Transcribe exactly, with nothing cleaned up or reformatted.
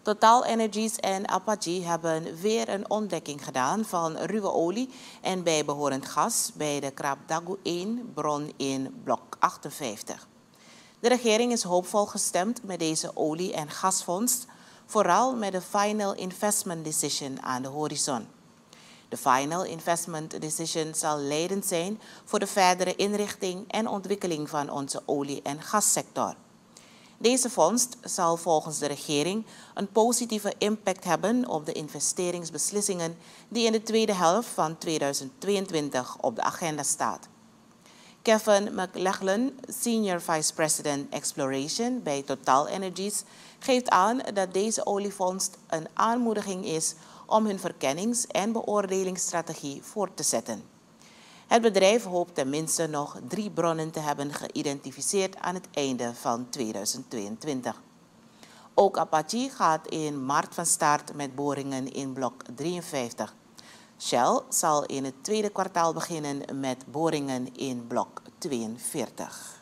TotalEnergies en Apache hebben weer een ontdekking gedaan van ruwe olie en bijbehorend gas bij de Krabdagu één bron in blok achtenvijftig. De regering is hoopvol gestemd met deze olie- en gasvondst, vooral met de Final Investment Decision aan de horizon. De Final Investment Decision zal leidend zijn voor de verdere inrichting en ontwikkeling van onze olie- en gassector. Deze vondst zal volgens de regering een positieve impact hebben op de investeringsbeslissingen die in de tweede helft van tweeduizend tweeëntwintig op de agenda staat. Kevin McLachlan, Senior Vice President Exploration bij TotalEnergies, geeft aan dat deze olievondst een aanmoediging is om hun verkennings- en beoordelingsstrategie voort te zetten. Het bedrijf hoopt tenminste nog drie bronnen te hebben geïdentificeerd aan het einde van tweeduizend tweeëntwintig. Ook Apache gaat in maart van start met boringen in blok drieënvijftig. Shell zal in het tweede kwartaal beginnen met boringen in blok tweeënveertig.